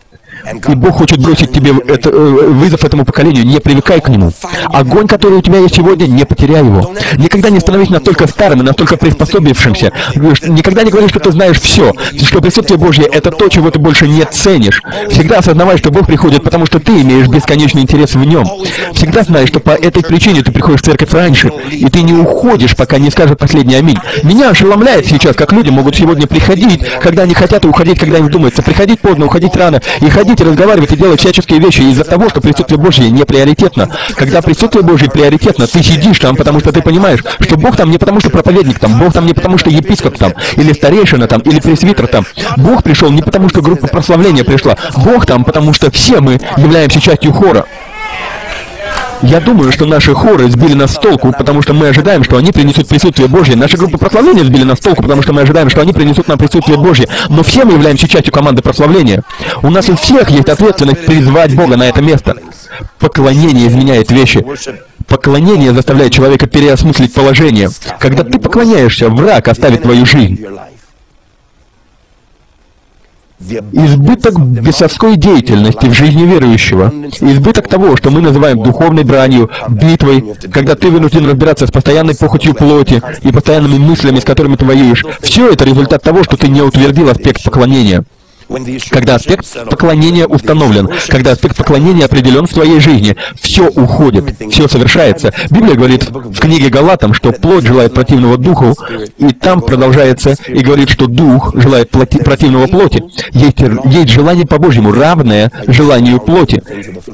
И Бог хочет бросить тебе вызов этому поколению. Не привыкай к нему. Огонь, который у тебя есть сегодня, не потеряй его. Никогда не становись настолько старым и настолько приспособившимся. Никогда не говори, что ты знаешь все. Что присутствие Божье — это то, чего ты больше не ценишь. Всегда осознавай, что Бог приходит, потому что ты имеешь бесконечный интерес в Нем. Всегда знай, что по этой причине ты приходишь в церковь раньше, и ты не уходишь, пока не скажет последний аминь. Меня ошеломляет сейчас, как люди могут сегодня приходить, когда они хотят, и уходить, когда им вздумается. Приходить поздно, уходить рано, и ходить и разговаривать, и делать всяческие вещи из-за того, что присутствие Божье не приоритетно. Когда присутствие Божье приоритетно, ты сидишь там, потому что ты понимаешь, что Бог там не потому, что проповедник там, Бог там не потому, что епископ там, или старейшина там, или пресвитер там. Бог пришел не потому, что группа прославления пришла. Бог там, потому что все мы являемся частью хора. Я думаю, что наши хоры сбили нас с толку, потому что мы ожидаем, что они принесут присутствие Божье. Наши группы прославления сбили нас с толку, потому что мы ожидаем, что они принесут нам присутствие Божье. Но все мы являемся частью команды прославления. У нас у всех есть ответственность призвать Бога на это место. Поклонение изменяет вещи. Поклонение заставляет человека переосмыслить положение. Когда ты поклоняешься, враг оставит твою жизнь. Избыток бесовской деятельности в жизни верующего, избыток того, что мы называем духовной бранью, битвой, когда ты вынужден разбираться с постоянной похотью плоти и постоянными мыслями, с которыми ты воюешь, все это результат того, что ты не утвердил аспект поклонения. Когда аспект поклонения установлен, когда аспект поклонения определен в твоей жизни, все уходит, все совершается. Библия говорит в книге Галатам, что плоть желает противного духу, и там продолжается и говорит, что дух желает противного плоти. Есть желание по-божьему, равное желанию плоти.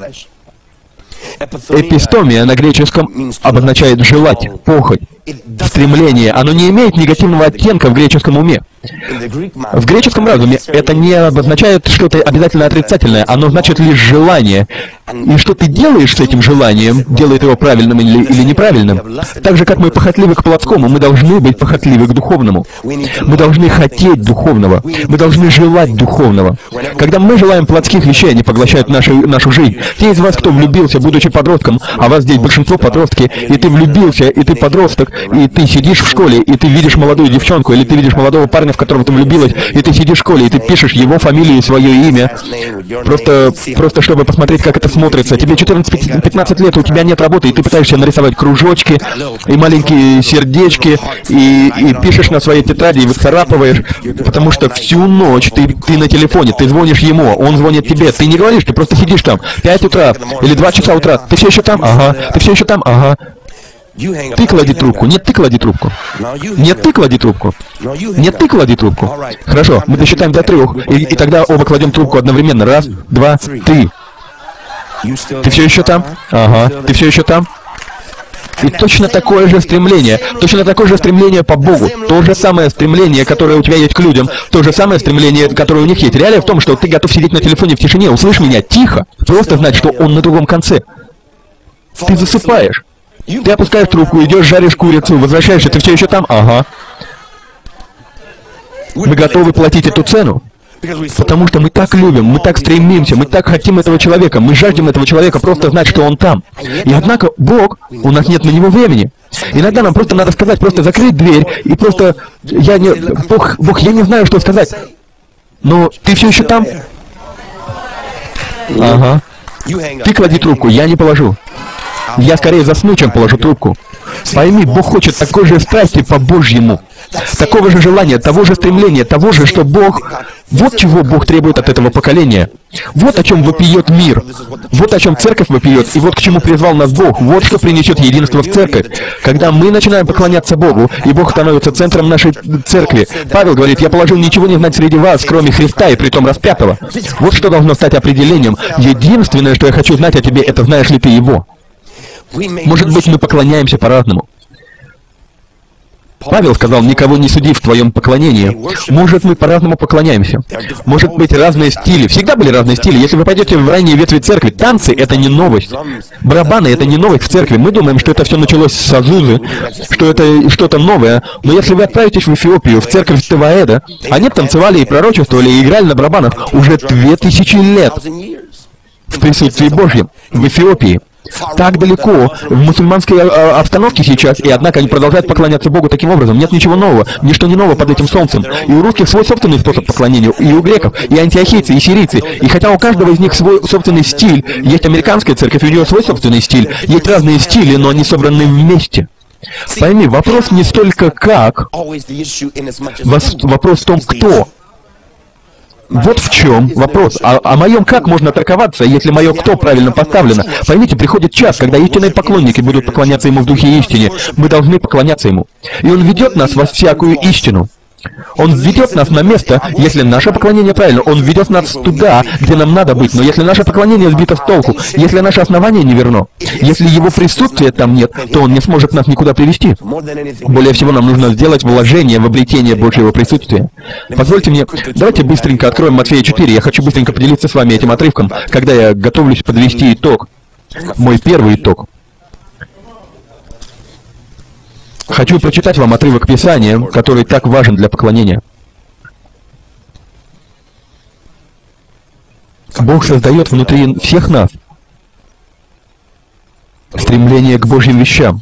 Эпистомия на греческом обозначает желать, похоть, стремление. Оно не имеет негативного оттенка в греческом уме. В греческом разуме это не обозначает что-то обязательно отрицательное, оно значит лишь желание. И что ты делаешь с этим желанием, делает его правильным или неправильным. Так же, как мы похотливы к плотскому, мы должны быть похотливы к духовному. Мы должны хотеть духовного. Мы должны желать духовного. Когда мы желаем плотских вещей, они поглощают нашу жизнь. Те из вас, кто влюбился, будучи подростком, а вас здесь большинство подростки, и ты влюбился, и ты подросток, и ты сидишь в школе, и ты видишь молодую девчонку, или ты видишь молодого парня, в которого ты влюбилась, и ты сидишь в школе, и ты пишешь его фамилию и свое имя, просто чтобы посмотреть, как это смотрится. Тебе 14-15 лет, у тебя нет работы, и ты пытаешься нарисовать кружочки и маленькие сердечки, и пишешь на своей тетради, и выцарапываешь, потому что всю ночь ты на телефоне, ты звонишь ему, он звонит тебе, ты не говоришь, ты просто сидишь там, 5 утра или 2 часа утра, ты все еще там? Ага. Ты все еще там? Ага. Ты клади трубку. Нет, ты клади трубку. Нет, ты клади трубку. Нет, ты клади трубку. Хорошо, мы досчитаем до 3, и тогда оба кладем трубку одновременно. 1, 2, 3. Ты все еще там? Ага. Ты все еще там? И точно такое же стремление по Богу, то же самое стремление, которое у тебя есть к людям, то же самое стремление, которое у них есть. Реалия в том, что ты готов сидеть на телефоне в тишине, услышь меня, тихо, просто знать, что он на другом конце. Ты засыпаешь. Ты опускаешь трубку, идешь, жаришь курицу, возвращаешься, ты все еще там? Ага. Мы готовы платить эту цену. Потому что мы так любим, мы так стремимся, мы так хотим этого человека, мы жаждем этого человека просто знать, что он там. И однако Бог, у нас нет на него времени. Иногда нам просто надо сказать, просто закрыть дверь, и просто, Бог, я не знаю, что сказать. Но ты все еще там? Ага. Ты клади трубку, я не положу. Я скорее засну, чем положу трубку. Пойми, Бог хочет такой же страсти по-божьему, такого же желания, того же стремления, того же, что Бог... Вот чего Бог требует от этого поколения. Вот о чем вопиет мир. Вот о чем церковь вопиет, и вот к чему призвал нас Бог. Вот что принесет единство в церковь. Когда мы начинаем поклоняться Богу, и Бог становится центром нашей церкви. Павел говорит, я положил ничего не знать среди вас, кроме Христа, и притом распятого. Вот что должно стать определением. Единственное, что я хочу знать о тебе, это знаешь ли ты Его. Может быть, мы поклоняемся по-разному. Павел сказал, никого не суди в твоем поклонении. Может, мы по-разному поклоняемся. Может быть, разные стили. Всегда были разные стили. Если вы пойдете в ранние ветви церкви, танцы — это не новость. Барабаны — это не новость в церкви. Мы думаем, что это все началось с Азузы, что это что-то новое. Но если вы отправитесь в Эфиопию, в церковь Теваэда, они танцевали и пророчествовали, и играли на барабанах уже 2000 лет в присутствии Божьем, в Эфиопии. Так далеко, в мусульманской обстановке сейчас, и однако они продолжают поклоняться Богу таким образом. Нет ничего нового, ничто не ново под этим солнцем. И у русских свой собственный способ поклонения, и у греков, и антиохийцы, и сирийцы. И хотя у каждого из них свой собственный стиль, есть американская церковь, у нее свой собственный стиль, есть разные стили, но они собраны вместе. Пойми, вопрос не столько как, вопрос в том, кто. Вот в чем вопрос. О моем как можно торговаться, если мое кто правильно поставлено? Поймите, приходит час, когда истинные поклонники будут поклоняться Ему в духе и истине. Мы должны поклоняться Ему. И Он ведет нас во всякую истину. Он ведет нас на место, если наше поклонение правильно, Он ведет нас туда, где нам надо быть. Но если наше поклонение сбито с толку, если наше основание не верно, если Его присутствия там нет, то Он не сможет нас никуда привести. Более всего, нам нужно сделать вложение в обретение Божьего присутствия. Позвольте мне, давайте быстренько откроем Матфея 4. Я хочу быстренько поделиться с вами этим отрывком, когда я готовлюсь подвести итог. Мой первый итог. Хочу прочитать вам отрывок Писания, который так важен для поклонения. Бог создает внутри всех нас стремление к Божьим вещам.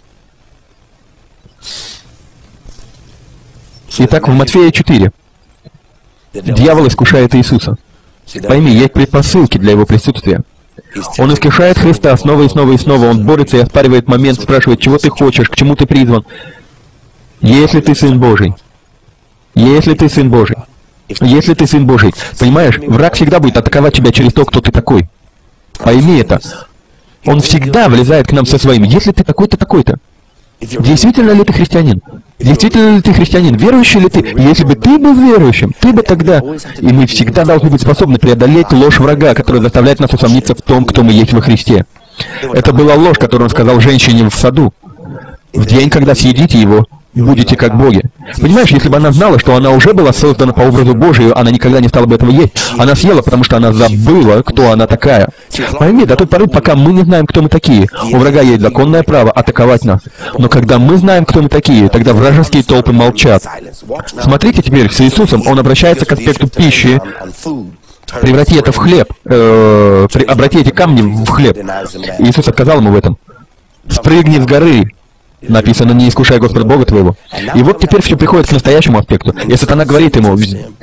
Итак, в Матфея 4. Дьявол искушает Иисуса. Пойми, есть предпосылки для Его присутствия. Он искушает Христа снова и снова и снова. Он борется и оспаривает момент, спрашивает, чего ты хочешь, к чему ты призван. Если ты Сын Божий, если ты Сын Божий, если ты Сын Божий, понимаешь, враг всегда будет атаковать тебя через то, кто ты такой. Пойми это. Он всегда влезает к нам со своим. Если ты такой-то, такой-то. Действительно ли ты христианин? Действительно ли ты христианин? Верующий ли ты? Если бы ты был верующим, ты бы тогда... И мы всегда должны быть способны преодолеть ложь врага, которая заставляет нас усомниться в том, кто мы есть во Христе. Это была ложь, которую он сказал женщине в саду. В день, когда съедите его, будете как боги. Понимаешь, если бы она знала, что она уже была создана по образу Божию, она никогда не стала бы этого есть. Она съела, потому что она забыла, кто она такая. Пойми, до той поры, пока мы не знаем, кто мы такие, у врага есть законное право атаковать нас. Но когда мы знаем, кто мы такие, тогда вражеские толпы молчат. Смотрите теперь, с Иисусом Он обращается к аспекту пищи. Преврати это в хлеб. Обрати эти камни в хлеб. Иисус отказал ему в этом. Спрыгни с горы. Написано, не искушай Господа Бога твоего. И вот теперь все приходит к настоящему аспекту. И сатана говорит ему,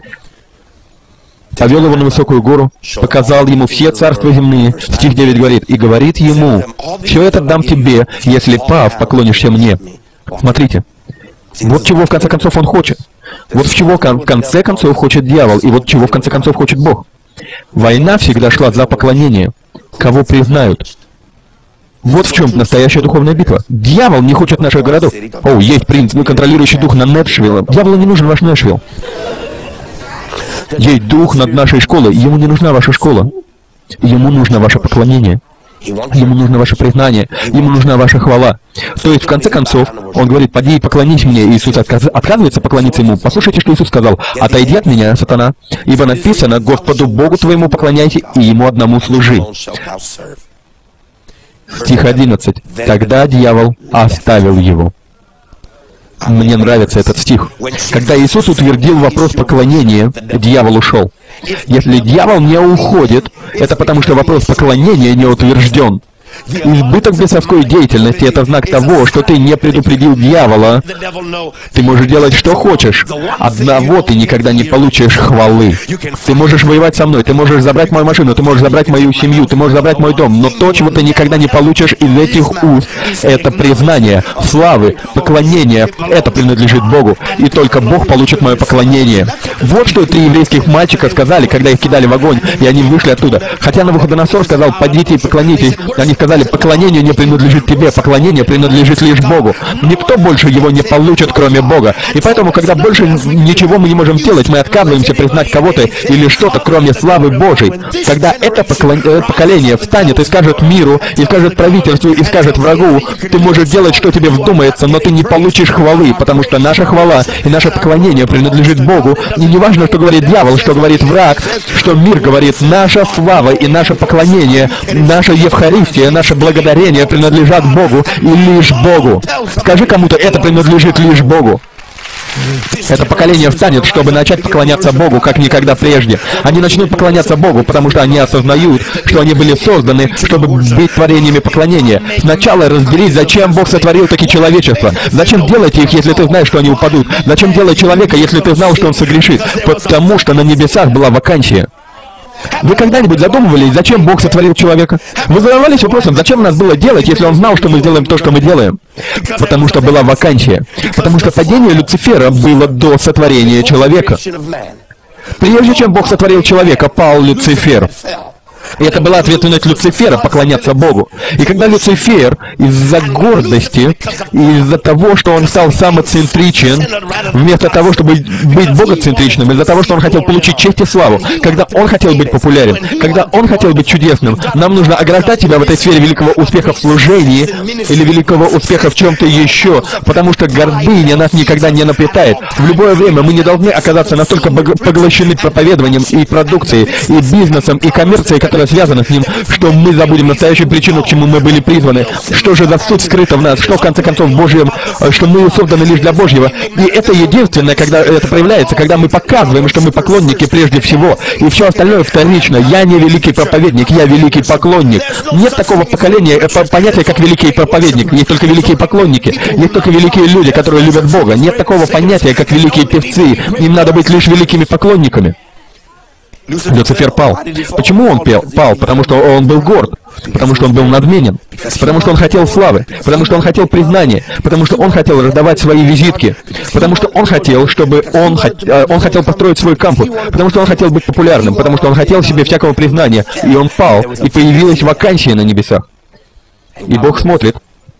повел его на высокую гору, показал ему все царства земные. Стих 9 говорит, и говорит ему, все это дам тебе, если, пав, поклонишься мне. Смотрите. Вот чего в конце концов он хочет. Вот в чего в конце концов хочет дьявол, и вот чего в конце концов хочет Бог. Война всегда шла за поклонение. Кого признают? Вот в чем настоящая духовная битва. Дьявол не хочет наших городов. О, есть принц, контролирующий дух над Нэшвиллом. Дьяволу не нужен ваш Нэшвилл. Есть дух над нашей школой. Ему не нужна ваша школа. Ему нужно ваше поклонение. Ему нужно ваше признание, ему нужна ваша хвала. То есть, в конце концов, он говорит, поди и поклонись мне. Иисус отказывается поклониться ему. Послушайте, что Иисус сказал. Отойди от меня, сатана, ибо написано, Господу Богу твоему поклоняйся и Ему одному служи. Стих 11. Тогда дьявол оставил его. Мне нравится этот стих. Когда Иисус утвердил вопрос поклонения, дьявол ушел. Если дьявол не уходит, это потому что вопрос поклонения не утвержден. Избыток бесовской деятельности — это знак того, что ты не предупредил дьявола. Ты можешь делать, что хочешь. Одного ты никогда не получишь хвалы. Ты можешь воевать со мной, ты можешь забрать мою машину, ты можешь забрать мою семью, ты можешь забрать мой дом, но то, чего ты никогда не получишь из этих уст, это признание, славы, поклонение. Это принадлежит Богу. И только Бог получит мое поклонение. Вот что 3 еврейских мальчика сказали, когда их кидали в огонь, и они вышли оттуда. Хотя Навуходоносор сказал, подите и поклонитесь, они сказали, поклонение не принадлежит тебе, поклонение принадлежит лишь Богу. Никто больше его не получит, кроме Бога. И поэтому, когда больше ничего мы не можем сделать, мы отказываемся признать кого-то или что-то, кроме славы Божьей. Когда это поколение встанет и скажет миру, и скажет правительству, и скажет врагу, ты можешь делать, что тебе вздумается, но ты не получишь хвалы, потому что наша хвала и наше поклонение принадлежит Богу. И не важно, что говорит дьявол, что говорит враг, что мир говорит, наша слава и наше поклонение, наша Евхаристия, наше благодарение принадлежат Богу и лишь Богу. Скажи кому-то, это принадлежит лишь Богу. Это поколение встанет, чтобы начать поклоняться Богу, как никогда прежде. Они начнут поклоняться Богу, потому что они осознают, что они были созданы, чтобы быть творениями поклонения. Сначала разберись, зачем Бог сотворил такие человечества. Зачем делать их, если ты знаешь, что они упадут? Зачем делать человека, если ты знал, что он согрешит? Потому что на небесах была вакансия. Вы когда-нибудь задумывались, зачем Бог сотворил человека? Вы задавались вопросом, зачем нас было делать, если Он знал, что мы сделаем то, что мы делаем? Потому что была вакансия. Потому что падение Люцифера было до сотворения человека. Прежде чем Бог сотворил человека, пал Люцифер. И это была ответственность Люцифера поклоняться Богу. И когда Люцифер из-за гордости, из-за того, что он стал самоцентричен, вместо того, чтобы быть богоцентричным, из-за того, что он хотел получить честь и славу, когда он хотел быть популярен, когда он хотел быть чудесным, нам нужно ограждать себя в этой сфере великого успеха в служении или великого успеха в чем-то еще, потому что гордыня нас никогда не напитает. В любое время мы не должны оказаться настолько поглощены проповедованием и продукцией, и бизнесом, и коммерцией, которая связана с ним, что мы забудем настоящую причину, к чему мы были призваны. Что же за суть скрыта в нас? Что, в конце концов, в Божьем, что мы созданы лишь для Божьего. И это единственное, когда это проявляется, когда мы показываем, что мы поклонники прежде всего, и все остальное вторично. Я не великий проповедник, я великий поклонник. Нет такого понятия, как великий проповедник. Есть только великие поклонники. Есть только великие люди, которые любят Бога. Нет такого понятия, как великие певцы. Им надо быть лишь великими поклонниками. Люцифер пал. Почему он пал? Потому что он был горд. Потому что он был надменен. Потому что он хотел славы. Потому что он хотел признания. Потому что он хотел раздавать свои визитки. Потому что он хотел, чтобы он хотел построить свой кампус. Потому что он хотел быть популярным. Потому что он хотел себе всякого признания. И он пал. И появилась вакансия на небесах. И Бог смотрит.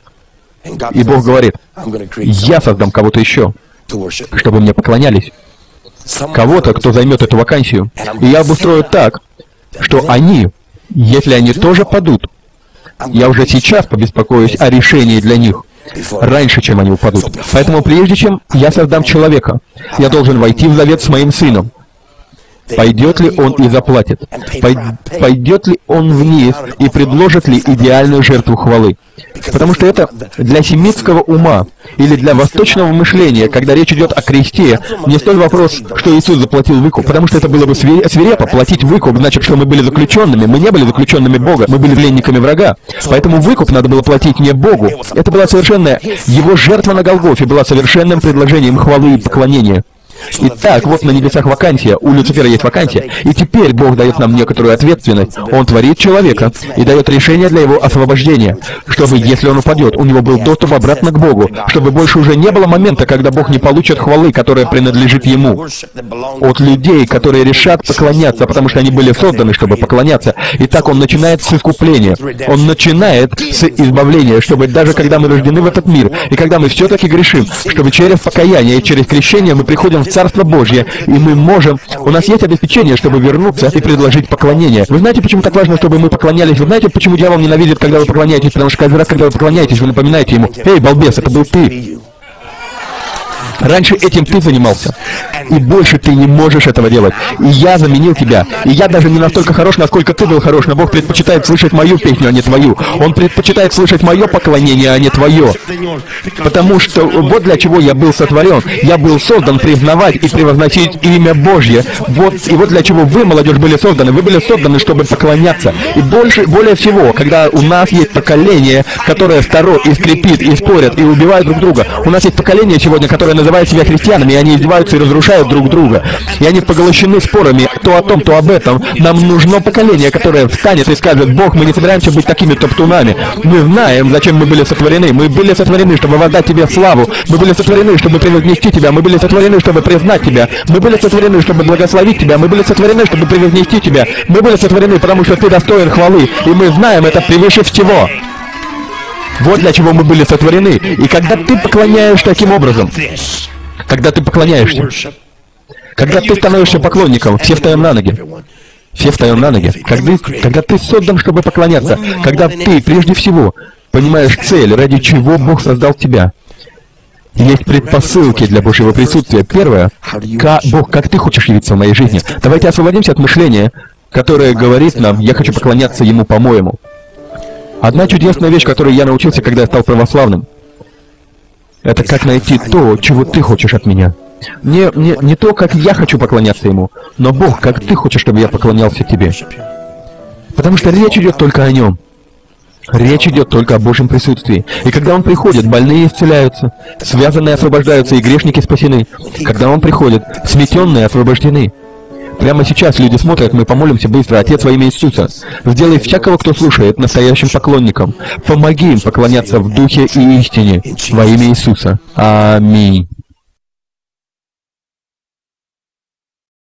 И Бог говорит, я создам кого-то еще, чтобы мне поклонялись. Кого-то, кто займет эту вакансию. И я обустрою так, что они, если они тоже падут, я уже сейчас побеспокоюсь о решении для них. раньше, чем они упадут. Поэтому прежде чем я создам человека, я должен войти в завет с моим сыном. Пойдет ли он и заплатит? Пойдет ли он вниз и предложит ли идеальную жертву хвалы? Потому что это для семитского ума или для восточного мышления, когда речь идет о кресте, не столь вопрос, что Иисус заплатил выкуп, потому что это было бы свирепо. Платить выкуп значит, что мы были заключенными. Мы не были заключенными Бога, мы были пленниками врага. Поэтому выкуп надо было платить не Богу. Это была совершенная... Его жертва на Голгофе была совершенным предложением хвалы и поклонения. Итак, вот на небесах вакансия, у Люцифера есть вакансия, и теперь Бог дает нам некоторую ответственность. Он творит человека и дает решение для его освобождения, чтобы, если он упадет, у него был доступ обратно к Богу, чтобы больше уже не было момента, когда Бог не получит хвалы, которая принадлежит ему, от людей, которые решат поклоняться, потому что они были созданы, чтобы поклоняться. Итак, он начинает с искупления, он начинает с избавления, чтобы даже когда мы рождены в этот мир, и когда мы все-таки грешим, чтобы через покаяние и через крещение мы приходим в Царство Божье, и мы можем... У нас есть обеспечение, чтобы вернуться и предложить поклонение. Вы знаете, почему так важно, чтобы мы поклонялись? Вы знаете, почему дьявол ненавидит, когда вы поклоняетесь? Потому что каждый раз, когда вы поклоняетесь, вы напоминаете ему: «Эй, балбес, это был ты!» Раньше этим ты занимался, и больше ты не можешь этого делать. И я заменил тебя. И я даже не настолько хорош, насколько ты был хорош, но Бог предпочитает слышать мою песню, а не твою. Он предпочитает слышать мое поклонение, а не твое. Потому что вот для чего я был сотворен. Я был создан признавать и превозносить имя Божье. И вот для чего вы, молодежь, были созданы. Вы были созданы, чтобы поклоняться. И более всего, когда у нас есть поколение, которое старо и скрипит, и спорят, и убивает друг друга. У нас есть поколение сегодня, которое называют себя христианами, и они издеваются и разрушают друг друга. И они поглощены спорами то о том, то об этом. Нам нужно поколение, которое встанет и скажет: «Бог, мы не собираемся быть такими топтунами. Мы знаем, зачем мы были сотворены. Мы были сотворены, чтобы воздать Тебе славу. Мы были сотворены, чтобы превознести Тебя. Мы были сотворены, чтобы признать Тебя. Мы были сотворены, чтобы благословить Тебя. Мы были сотворены, чтобы превознести Тебя. Мы были сотворены, потому что Ты достоин хвалы. И мы знаем это превыше всего». Вот для чего мы были сотворены. И когда ты поклоняешься таким образом, когда ты поклоняешься, когда ты становишься поклонником, все встаем на ноги. Все встаем на ноги. Когда ты создан, чтобы поклоняться, когда ты, прежде всего, понимаешь цель, ради чего Бог создал тебя. Есть предпосылки для Божьего присутствия. Первое, Бог, как ты хочешь явиться в моей жизни? Давайте освободимся от мышления, которое говорит нам: я хочу поклоняться Ему по-моему. Одна чудесная вещь, которой я научился, когда я стал православным, это как найти то, чего ты хочешь от меня. Не то, как я хочу поклоняться Ему, но Бог, как ты хочешь, чтобы я поклонялся Тебе. Потому что речь идет только о Нем. Речь идет только о Божьем присутствии. И когда Он приходит, больные исцеляются, связанные освобождаются и грешники спасены. Когда Он приходит, сметенные освобождены. Прямо сейчас люди смотрят, мы помолимся быстро: Отец, во имя Иисуса, сделай всякого, кто слушает, настоящим поклонником. Помоги им поклоняться в духе и истине во имя Иисуса. Аминь.